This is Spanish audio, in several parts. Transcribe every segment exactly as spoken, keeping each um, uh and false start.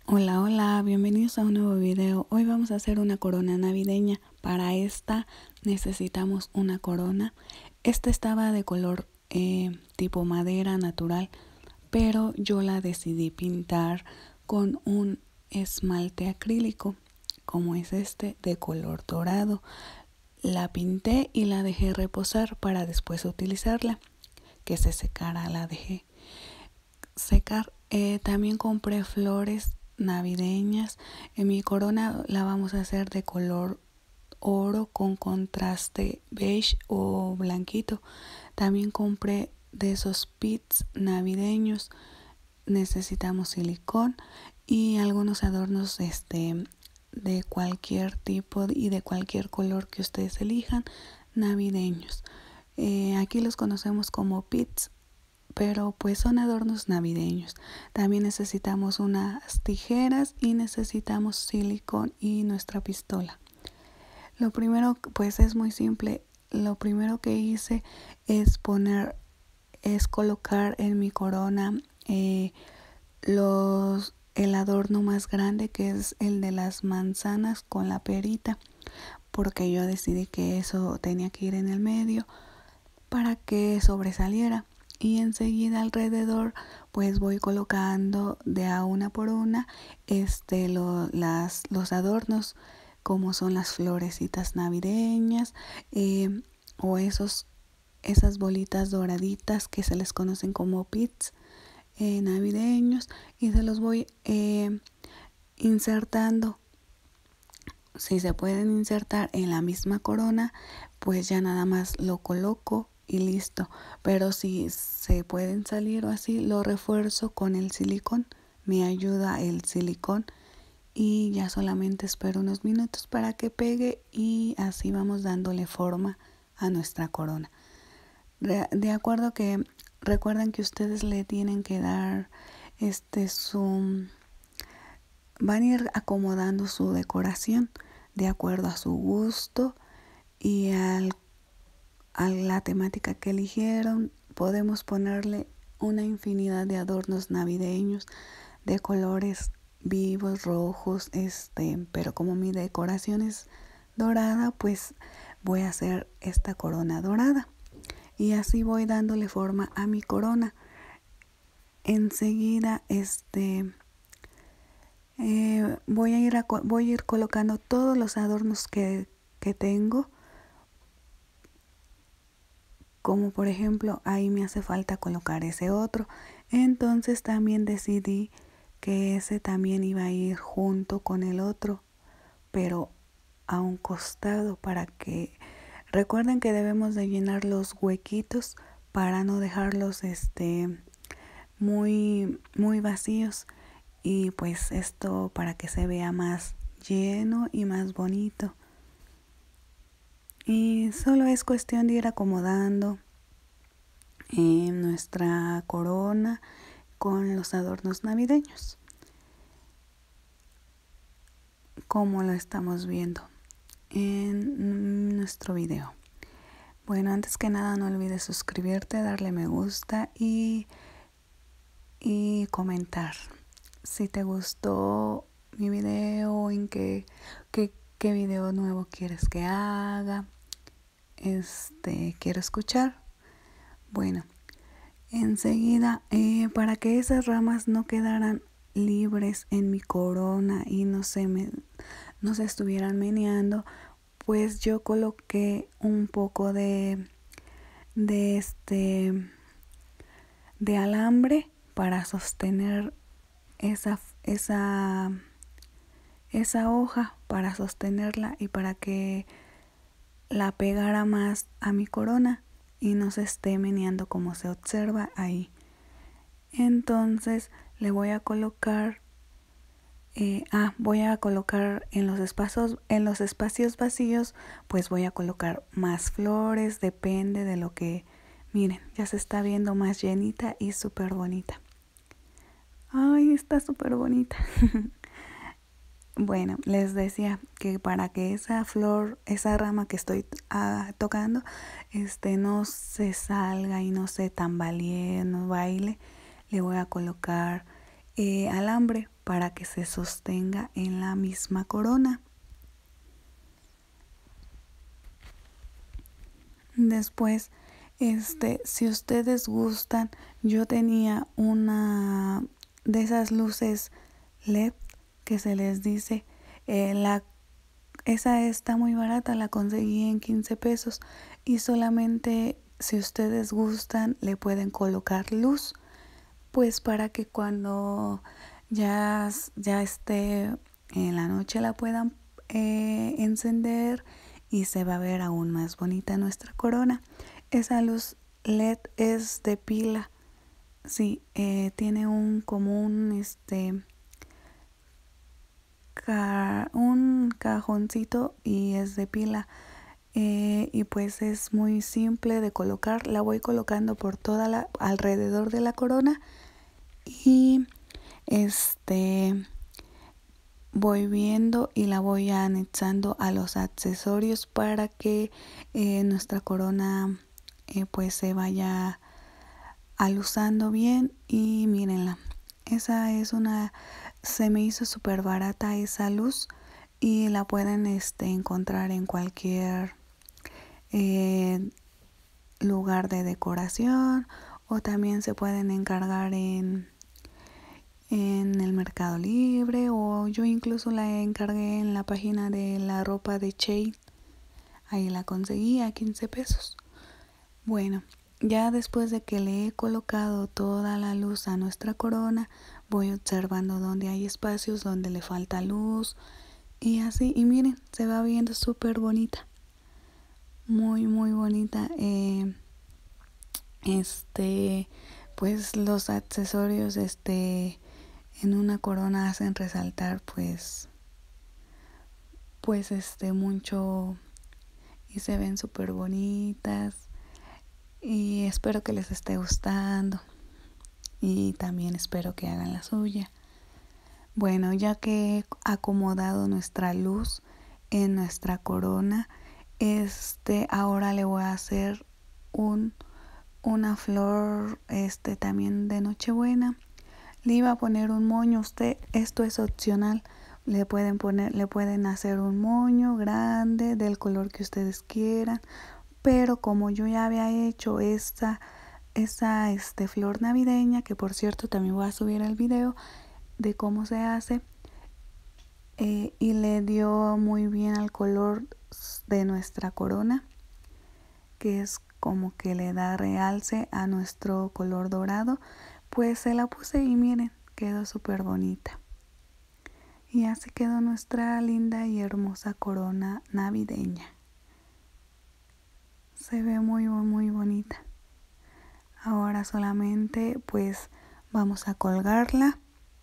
Hola, hola, bienvenidos a un nuevo video. Hoy vamos a hacer una corona navideña. Para esta necesitamos una corona. Esta estaba de color eh, tipo madera natural, pero yo la decidí pintar con un esmalte acrílico, como es este, de color dorado. La pinté y la dejé reposar para después utilizarla. Que se secara, la dejé secar. Eh, también compré flores navideñas. En mi corona la vamos a hacer de color oro con contraste beige o blanquito. También compré de esos pits navideños. Necesitamos silicón y algunos adornos este de cualquier tipo y de cualquier color que ustedes elijan, navideños. Eh, aquí los conocemos como pits, pero pues son adornos navideños. También necesitamos unas tijeras y necesitamos silicón y nuestra pistola. Lo primero pues es muy simple. Lo primero que hice es poner, es colocar en mi corona eh, los, el adorno más grande, que es el de las manzanas con la perita, porque yo decidí que eso tenía que ir en el medio para que sobresaliera. Y enseguida alrededor pues voy colocando de a una por una este lo, las los adornos, como son las florecitas navideñas, eh, o esos esas bolitas doraditas que se les conocen como pits eh, navideños, y se los voy eh, insertando. Si se pueden insertar en la misma corona, pues ya nada más lo coloco y listo. Pero si se pueden salir o así, lo refuerzo con el silicón. Me ayuda el silicón y ya solamente espero unos minutos para que pegue, y así vamos dándole forma a nuestra corona. De acuerdo que recuerden que ustedes le tienen que dar este su van a ir acomodando su decoración de acuerdo a su gusto y al, a la temática que eligieron. Podemos ponerle una infinidad de adornos navideños de colores vivos, rojos, este, pero como mi decoración es dorada, pues voy a hacer esta corona dorada y así voy dándole forma a mi corona. Enseguida este Eh, voy, a ir a, voy a ir colocando todos los adornos que, que tengo, como por ejemplo ahí me hace falta colocar ese otro. Entonces también decidí que ese también iba a ir junto con el otro, pero a un costado, para que recuerden que debemos de llenar los huequitos para no dejarlos este muy muy vacíos, y pues esto para que se vea más lleno y más bonito. Y solo es cuestión de ir acomodando eh, nuestra corona con los adornos navideños, como lo estamos viendo en nuestro video. Bueno, antes que nada no olvides suscribirte, darle me gusta y, y comentar si te gustó mi video, en qué, qué, qué video nuevo quieres que haga, este, quiero escuchar. Bueno, enseguida, eh, para que esas ramas no quedaran libres en mi corona y no se me, no se estuvieran meneando, pues yo coloqué un poco de, de este, de alambre para sostener esa, esa, esa hoja, para sostenerla y para que la pegara más a mi corona y no se esté meneando como se observa ahí. Entonces le voy a colocar eh, ah voy a colocar en los espacios en los espacios vacíos, pues voy a colocar más flores, depende de lo que miren, ya se está viendo más llenita y súper bonita. Ay, está súper bonita. Bueno, les decía que para que esa flor, esa rama que estoy ah, tocando, este, no se salga y no se tambalee, no baile, le voy a colocar eh, alambre para que se sostenga en la misma corona. Después, este, si ustedes gustan, yo tenía una de esas luces L E D que se les dice, eh, la, esa está muy barata, la conseguí en quince pesos y solamente si ustedes gustan le pueden colocar luz, pues para que cuando ya, ya esté en la noche la puedan eh, encender y se va a ver aún más bonita nuestra corona. Esa luz L E D es de pila, sí, eh, tiene un como un este ca, un cajoncito y es de pila. Eh, y pues es muy simple de colocar. La voy colocando por toda la alrededor de la corona y este voy viendo y la voy anexando a los accesorios para que eh, nuestra corona eh, pues se vaya alusando bien. Y mírenla, esa es una, se me hizo súper barata esa luz y la pueden este, encontrar en cualquier eh, lugar de decoración o también se pueden encargar en en el Mercado Libre, o yo incluso la encargué en la página de la ropa de Shein. Ahí la conseguí a quince pesos. Bueno, ya después de que le he colocado toda la luz a nuestra corona, voy observando dónde hay espacios donde le falta luz y así. Y miren, se va viendo súper bonita. Muy, muy bonita. Eh, este, pues los accesorios, este, en una corona hacen resaltar pues pues este mucho y se ven súper bonitas y espero que les esté gustando y también espero que hagan la suya. Bueno, ya que he acomodado nuestra luz en nuestra corona, este ahora le voy a hacer un una flor este también de Nochebuena. Le iba a poner un moño, usted, esto es opcional, le pueden poner, le pueden hacer un moño grande del color que ustedes quieran, pero como yo ya había hecho esta, esa este, flor navideña, que por cierto también voy a subir el video de cómo se hace, eh, y le dio muy bien al color de nuestra corona, que es como que le da realce a nuestro color dorado, pues se la puse y miren, quedó súper bonita. Y así quedó nuestra linda y hermosa corona navideña. Se ve muy muy bonita. Ahora solamente pues vamos a colgarla.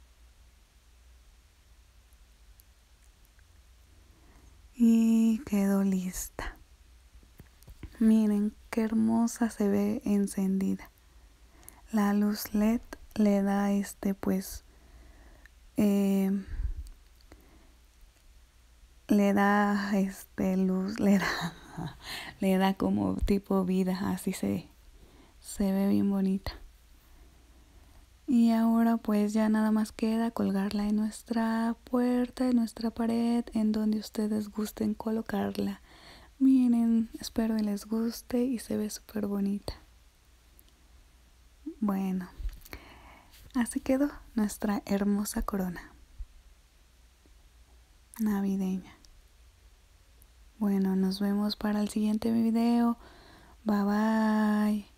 Y quedó lista. Miren qué hermosa se ve encendida. La luz L E D le da este pues eh, le da este luz, le da le da como tipo vida, así se se ve bien bonita. Y ahora pues ya nada más queda colgarla en nuestra puerta, en nuestra pared, en donde ustedes gusten colocarla. Miren, espero que les guste y se ve súper bonita. Bueno, así quedó nuestra hermosa corona navideña. Bueno, nos vemos para el siguiente video. Bye bye.